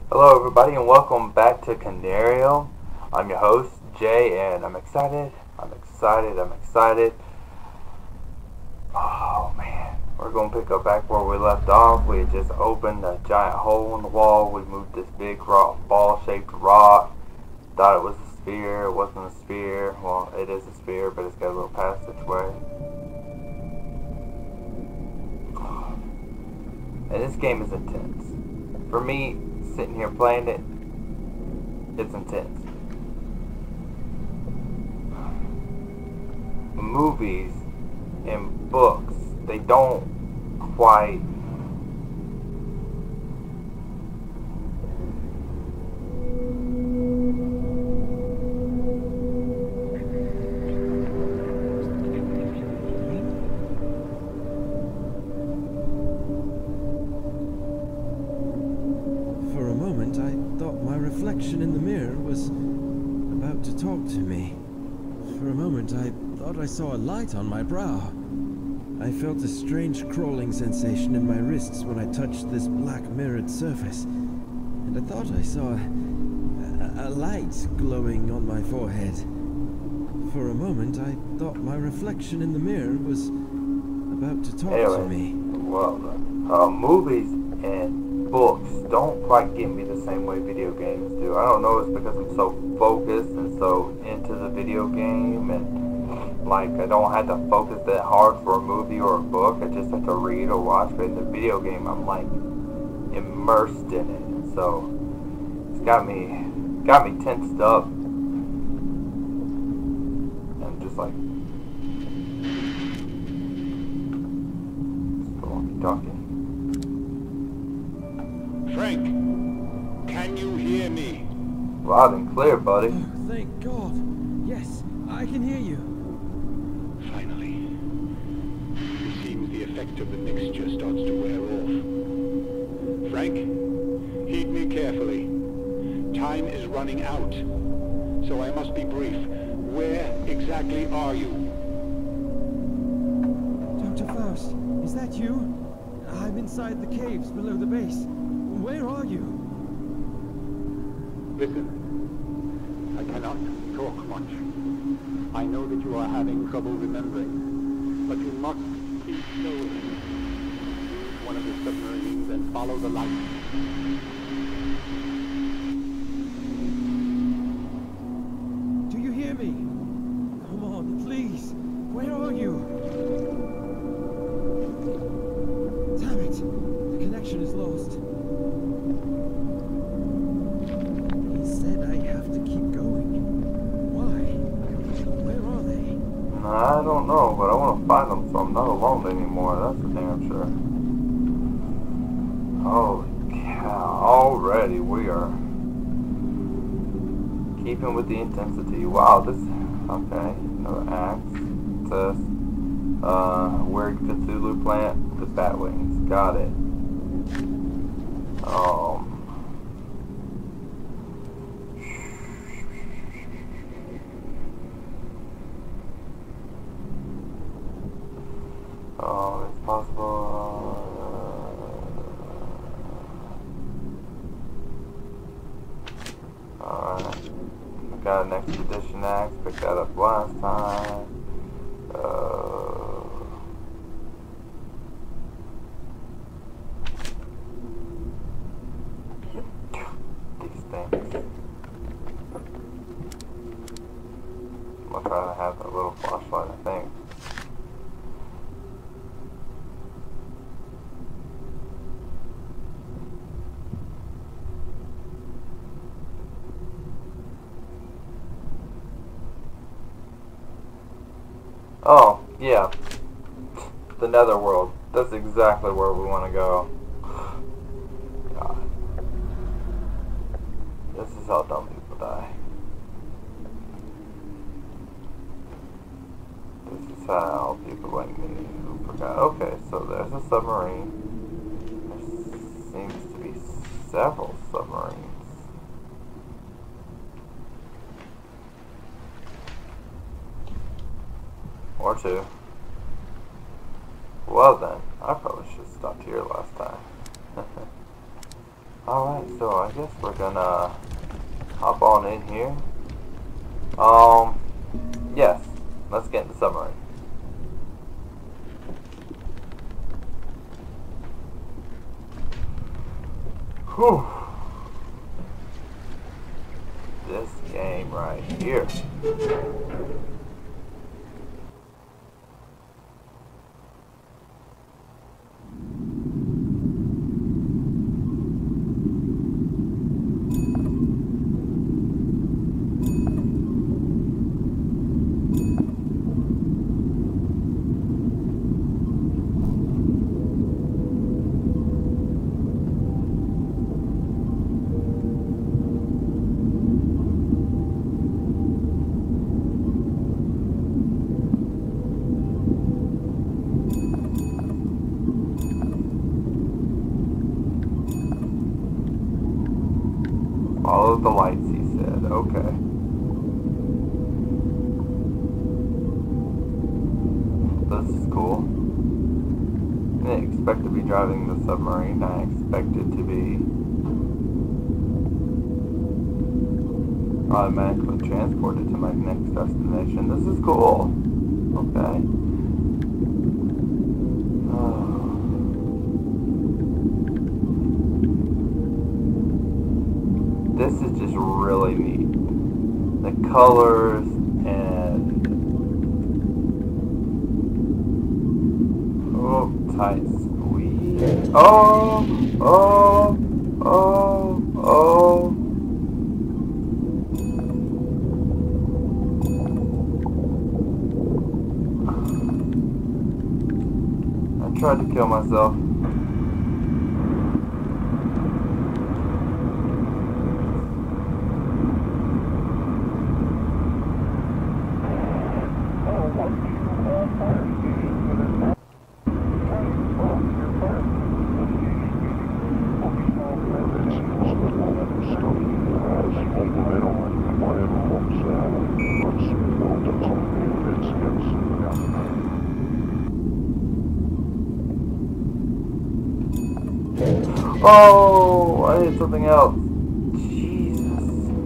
Hello everybody and welcome back to Conarium. I'm your host, Jay, and I'm excited. Oh man, we're going to pick up back where we left off. We had just opened a giant hole in the wall. We moved this big ball-shaped rock. Thought it was a sphere. It wasn't a sphere. Well, it is a sphere, but it's got a little passageway. And this game is intense. For me, sitting here playing it, it's intense. Movies and books, they don't quite reflection in the mirror was about to talk to me. For a moment, I thought I saw a light on my brow. I felt a strange crawling sensation in my wrists when I touched this black mirrored surface, and I thought I saw a light glowing on my forehead. For a moment, I thought my reflection in the mirror was about to talk to me. Well, movies and books don't quite get me the same way video games do. I don't know, it's because I'm so focused and so into the video game, and like I don't have to focus that hard for a movie or a book. I just have to read or watch. But in the video game, I'm like immersed in it, and so it's got me tensed up. I'm just like, just go on talking. Frank, can you hear me? Loud and clear, buddy. Oh, thank God. Yes, I can hear you. Finally. It seems the effect of the mixture starts to wear off. Frank, heed me carefully. Time is running out, so I must be brief. Where exactly are you? Dr. Faust, is that you? I'm inside the caves below the base. Where are you? Listen, I cannot talk much. I know that you are having trouble remembering, but you must keep going. Use one of the submarines and follow the light. Do you hear me? Come on, please. Where are you? Damn it. The connection is lost. I don't know, but I want to find them so I'm not alone anymore. That's for damn sure. Holy cow. Already we are keeping with the intensity. Wow, this... Okay, another axe. It says, weird Cthulhu plant with bat wings. Got it. It's possible. Alright. I got an expedition axe. Picked that up last time. These things. I'll try to have a little flashlight, I think. Oh, yeah. The netherworld. That's exactly where we want to go. God. This is how dumb people die. This is how people like me who forgot. Okay, so there's a submarine. There seems to be several submarines. Or two. Well then, I probably should have stopped here last time. Alright, so I guess we're gonna hop on in here. Yes, let's get in the submarine. Whew. This game right here. Follow the lights, he said. Okay. This is cool. I didn't expect to be driving the submarine. I expected to be automatically transported to my next destination. This is cool. Okay. This is just really neat. The colors and tight squeeze. Oh. I tried to kill myself. Oh, I hit something else. Jesus.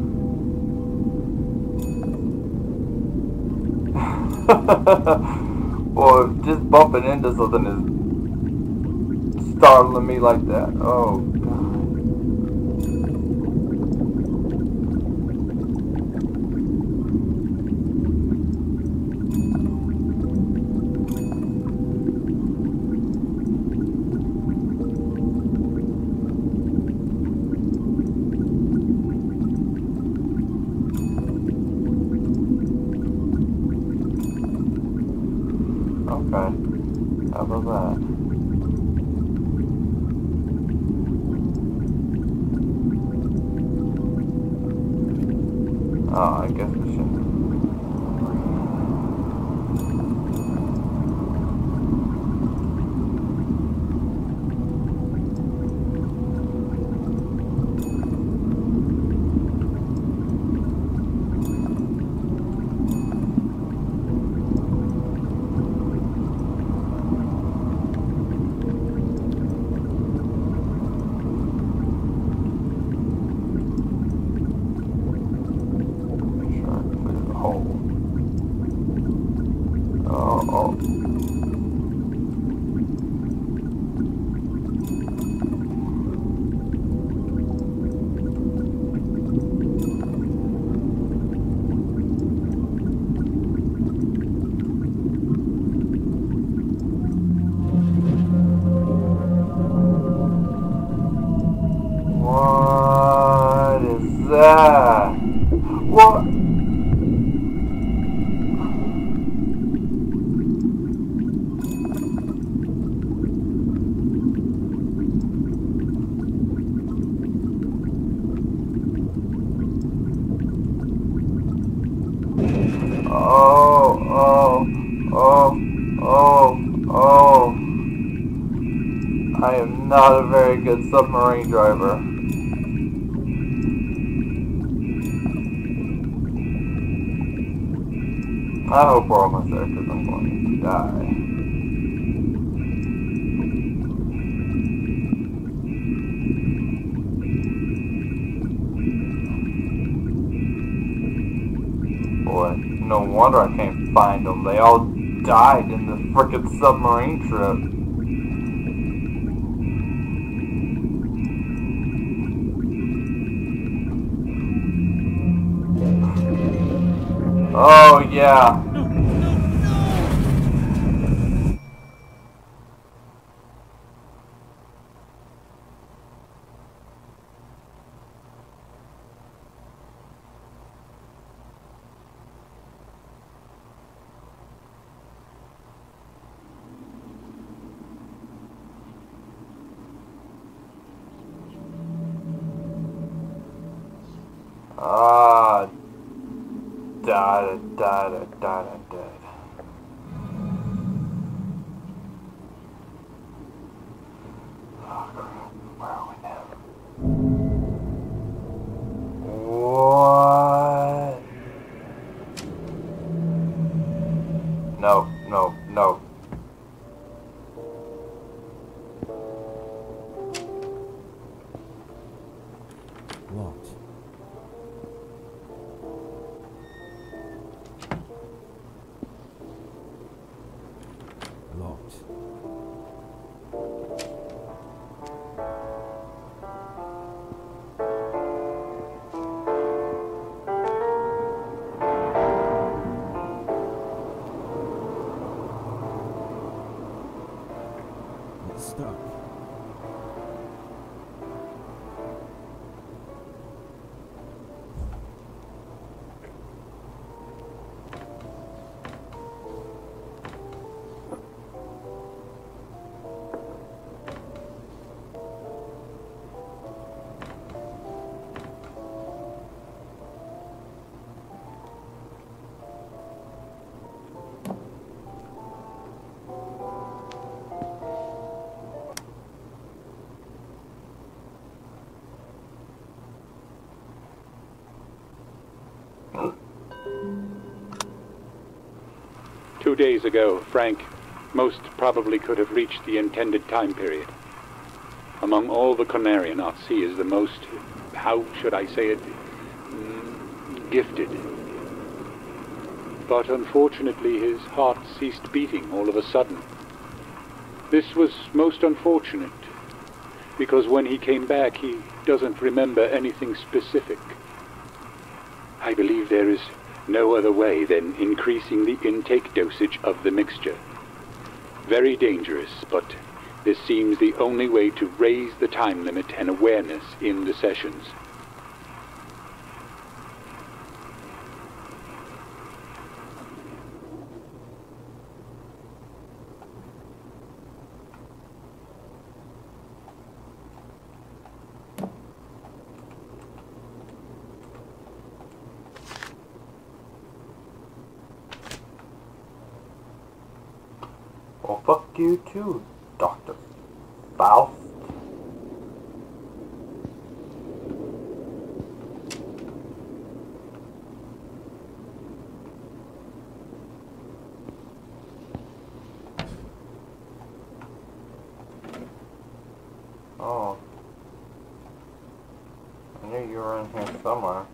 Well, just bumping into something is startling me like that. Oh, God. Okay, how about that? Oh, I guess we should. What is that? What? Oh. I am not a very good submarine driver. I hope we're almost there because I'm going to die. boy. No wonder I can't find them. They all died in the frickin' submarine trip. Oh, yeah. Ah, da da da da da da. Oh crap, where are we now? What? No, no, no. Locked. Locked. It's stuck. Two days ago, Frank most probably could have reached the intended time period. Among all the Conarianauts, he is the most, how should I say it, gifted. But unfortunately, his heart ceased beating all of a sudden. This was most unfortunate, because when he came back, he doesn't remember anything specific. I believe there is no other way than increasing the intake dosage of the mixture. Very dangerous, but this seems the only way to raise the time limit and awareness in the sessions. Well, fuck you too, Dr. Faust. Oh. I knew you were in here somewhere.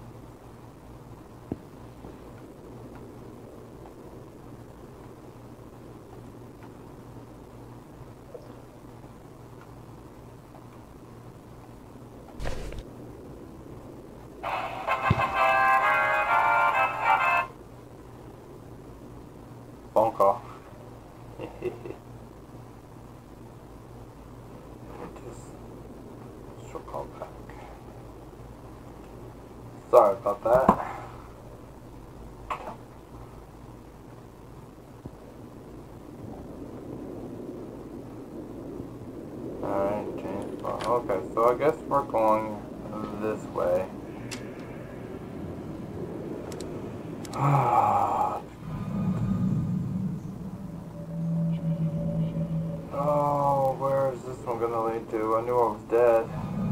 Phone call. She'll call back. Sorry about that. Alright, James Bond. Okay, so I guess we're going this way. Oh, where is this one gonna lead to? I knew I was dead.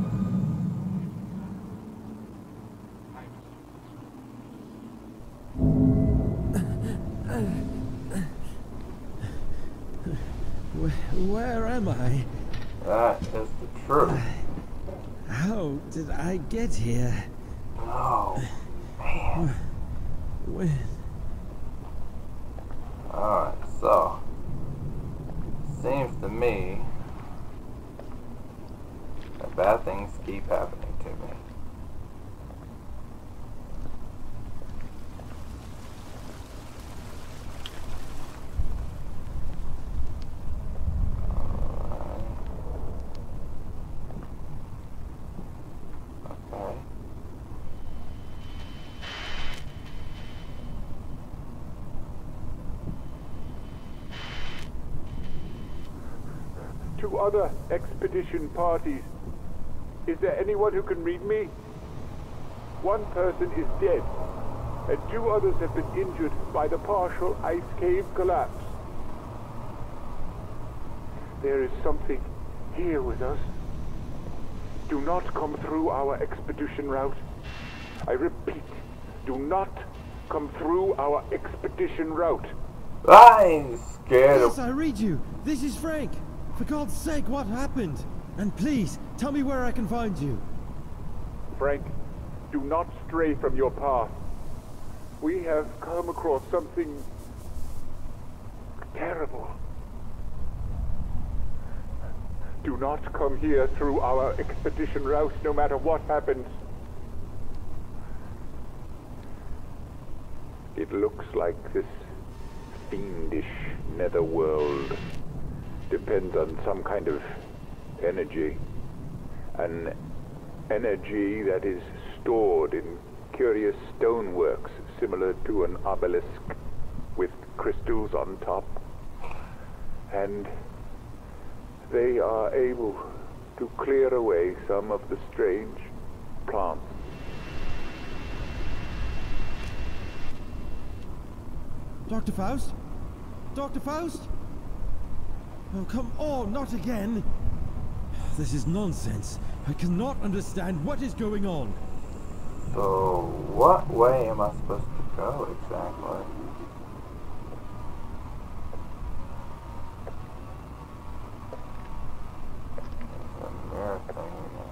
Where am I? That is the truth. How did I get here? Oh, man. When Alright, so seems to me that bad things keep happening to me. To other expedition parties, is there anyone who can read me? One person is dead, and 2 others have been injured by the partial ice cave collapse. There is something here with us. Do not come through our expedition route. I repeat, do not come through our expedition route. I'm scared Yes, of... I read you. This is Frank. For God's sake, what happened? And please, tell me where I can find you. Frank, do not stray from your path. We have come across something terrible. Do not come here through our expedition route, no matter what happens. It looks like this fiendish netherworld depends on some kind of energy. An energy that is stored in curious stoneworks similar to an obelisk with crystals on top. And they are able to clear away some of the strange plants. Dr. Faust? Dr. Faust? Oh, come on, not again! This is nonsense. I cannot understand what is going on. So, what way am I supposed to go exactly? There's a mirror thing again.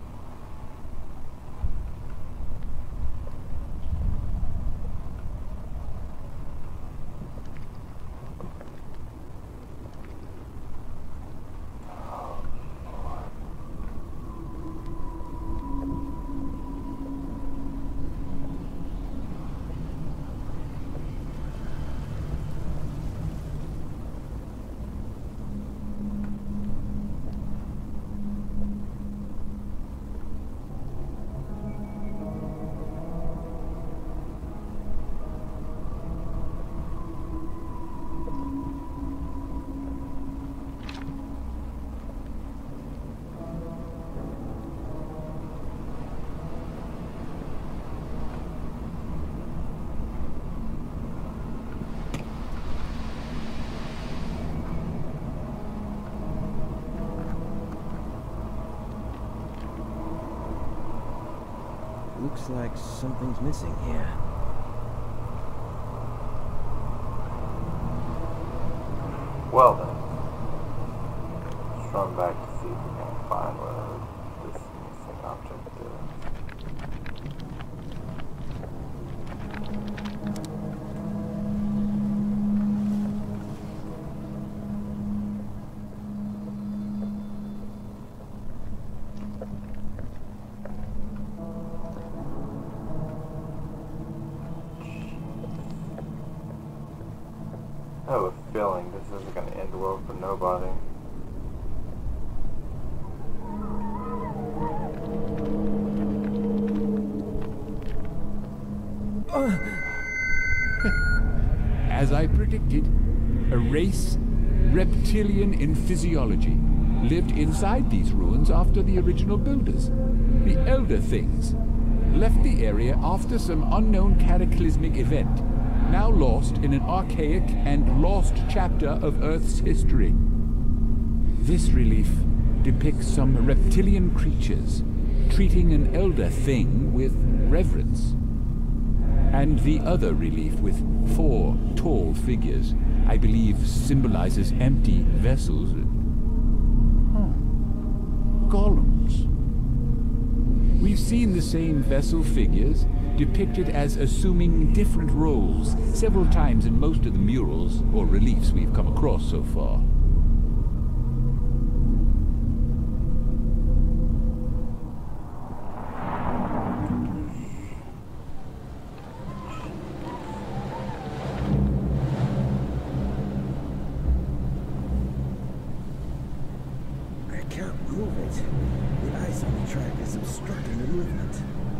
Looks like something's missing here. Well then, let's run back to see if we can find where this missing object is. I have a feeling this isn't going to end well for nobody. As I predicted, a race, reptilian in physiology, lived inside these ruins after the original builders. The Elder Things left the area after some unknown cataclysmic event, now lost in an archaic and lost chapter of Earth's history. This relief depicts some reptilian creatures treating an elder thing with reverence. And the other relief with 4 tall figures, I believe symbolizes empty vessels. Golems. We We've seen the same vessel figures, depicted as assuming different roles, several times in most of the murals or reliefs we've come across so far. I can't move it. The ice on the track is obstructing the movement.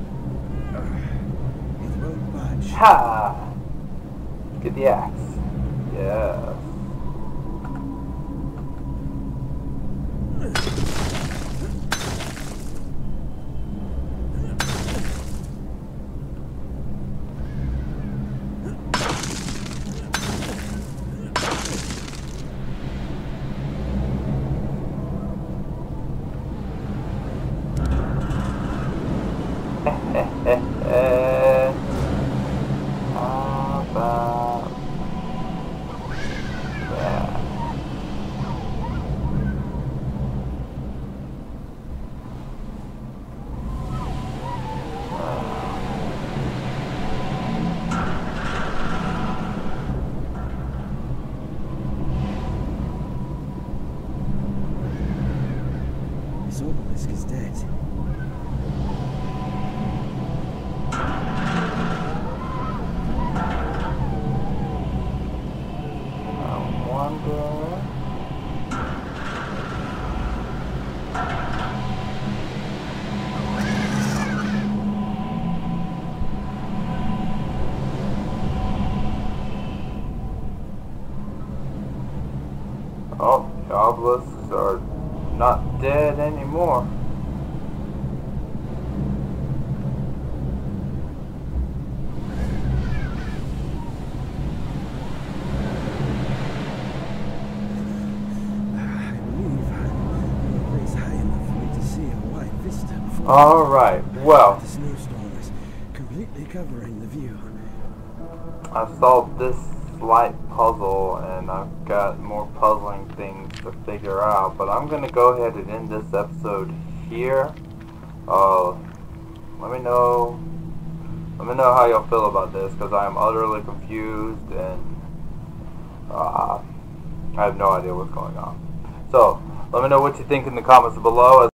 It won't budge. Ha! Get the axe. Yes. How about that? This obelisk is dead. Oh, the obelisks are not dead anymore. I believe I'm in a place high enough for me to see a wide vista before. Alright, well, The snowstorm is completely covering the view. I've solved this slight puzzle and I've got more puzzling things to figure out, but I'm gonna go ahead and end this episode here. Let me know how y'all feel about this, because I am utterly confused and I have no idea what's going on. So let me know what you think in the comments below.